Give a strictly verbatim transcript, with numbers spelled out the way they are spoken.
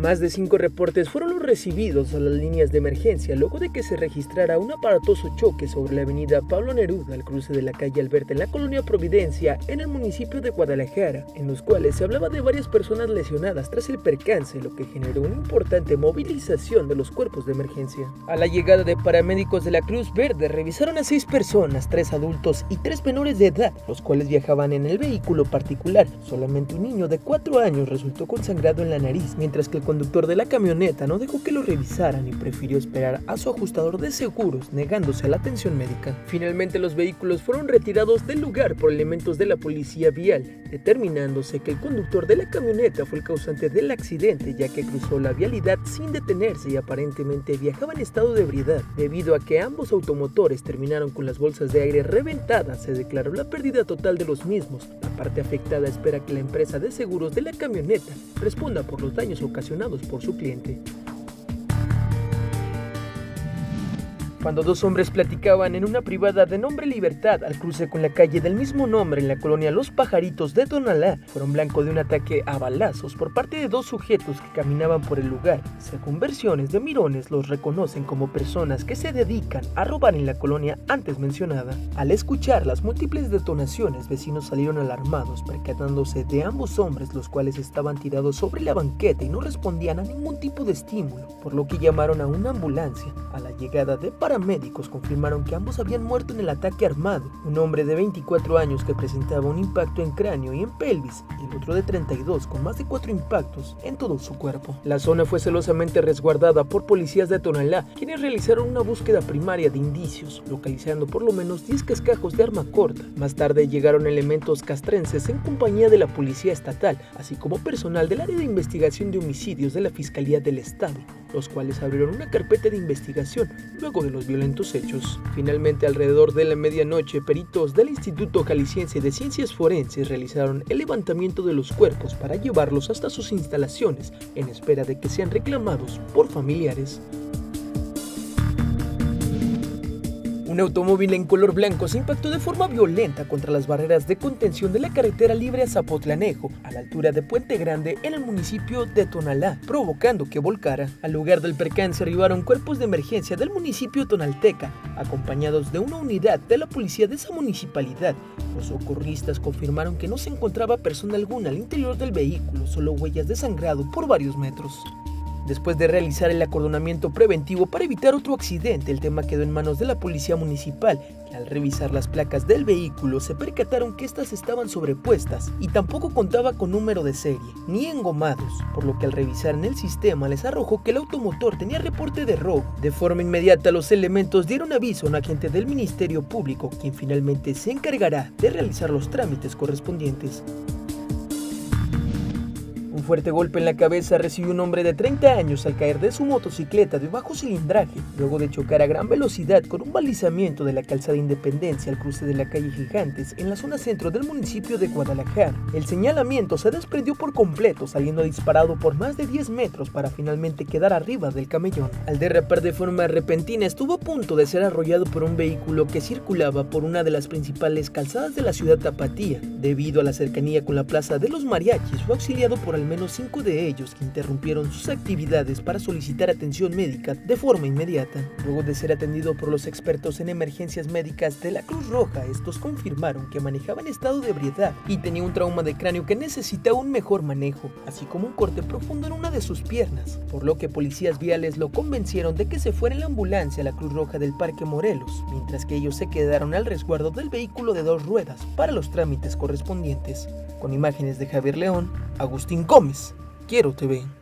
Más de cinco reportes fueron los recibidos a las líneas de emergencia luego de que se registrara un aparatoso choque sobre la avenida Pablo Neruda al cruce de la calle Alberta en la colonia Providencia en el municipio de Guadalajara, en los cuales se hablaba de varias personas lesionadas tras el percance, lo que generó una importante movilización de los cuerpos de emergencia. A la llegada de paramédicos de la Cruz Verde revisaron a seis personas, tres adultos y tres menores de edad, los cuales viajaban en el vehículo particular. Solamente un niño de cuatro años resultó con sangrado en la nariz, mientras que el conductor de la camioneta no dejó que lo revisaran y prefirió esperar a su ajustador de seguros, negándose a la atención médica. Finalmente los vehículos fueron retirados del lugar por elementos de la policía vial, determinándose que el conductor de la camioneta fue el causante del accidente, ya que cruzó la vialidad sin detenerse y aparentemente viajaba en estado de ebriedad. Debido a que ambos automotores terminaron con las bolsas de aire reventadas, se declaró la pérdida total de los mismos. La parte afectada espera que la empresa de seguros de la camioneta responda por los daños ocasionados por su cliente. Cuando dos hombres platicaban en una privada de nombre Libertad al cruce con la calle del mismo nombre en la colonia Los Pajaritos de Tonalá, fueron blanco de un ataque a balazos por parte de dos sujetos que caminaban por el lugar. Según versiones de mirones, los reconocen como personas que se dedican a robar en la colonia antes mencionada. Al escuchar las múltiples detonaciones, vecinos salieron alarmados, percatándose de ambos hombres, los cuales estaban tirados sobre la banqueta y no respondían a ningún tipo de estímulo, por lo que llamaron a una ambulancia. A la llegada de paramédicos confirmaron que ambos habían muerto en el ataque armado, un hombre de veinticuatro años que presentaba un impacto en cráneo y en pelvis, y el otro de treinta y dos con más de cuatro impactos en todo su cuerpo. La zona fue celosamente resguardada por policías de Tonalá, quienes realizaron una búsqueda primaria de indicios, localizando por lo menos diez cascajos de arma corta. Más tarde llegaron elementos castrenses en compañía de la policía estatal, así como personal del área de investigación de homicidios de la Fiscalía del Estado, los cuales abrieron una carpeta de investigación luego de los violentos hechos. Finalmente, alrededor de la medianoche, peritos del Instituto Jalisciense de Ciencias Forenses realizaron el levantamiento de los cuerpos para llevarlos hasta sus instalaciones en espera de que sean reclamados por familiares. Un automóvil en color blanco se impactó de forma violenta contra las barreras de contención de la carretera libre a Zapotlanejo, a la altura de Puente Grande, en el municipio de Tonalá, provocando que volcara. Al lugar del percance arribaron cuerpos de emergencia del municipio tonalteca, acompañados de una unidad de la policía de esa municipalidad. Los socorristas confirmaron que no se encontraba persona alguna al interior del vehículo, solo huellas de sangrado por varios metros. Después de realizar el acordonamiento preventivo para evitar otro accidente, el tema quedó en manos de la policía municipal, que al revisar las placas del vehículo se percataron que estas estaban sobrepuestas y tampoco contaba con número de serie, ni engomados, por lo que al revisar en el sistema les arrojó que el automotor tenía reporte de robo. De forma inmediata los elementos dieron aviso a un agente del Ministerio Público, quien finalmente se encargará de realizar los trámites correspondientes. Un fuerte golpe en la cabeza recibió un hombre de treinta años al caer de su motocicleta de bajo cilindraje, luego de chocar a gran velocidad con un balizamiento de la calzada Independencia al cruce de la calle Gigantes en la zona centro del municipio de Guadalajara. El señalamiento se desprendió por completo, saliendo disparado por más de diez metros para finalmente quedar arriba del camellón. Al derrapar de forma repentina, estuvo a punto de ser arrollado por un vehículo que circulaba por una de las principales calzadas de la ciudad tapatía. Debido a la cercanía con la plaza de los mariachis, fue auxiliado por al menos cinco de ellos, que interrumpieron sus actividades para solicitar atención médica de forma inmediata. Luego de ser atendido por los expertos en emergencias médicas de la Cruz Roja, estos confirmaron que manejaba en estado de ebriedad y tenía un trauma de cráneo que necesitaba un mejor manejo, así como un corte profundo en una de sus piernas, por lo que policías viales lo convencieron de que se fuera en la ambulancia a la Cruz Roja del Parque Morelos, mientras que ellos se quedaron al resguardo del vehículo de dos ruedas para los trámites correspondientes. Con imágenes de Javier León, Agustín Gómez, Quiero T V.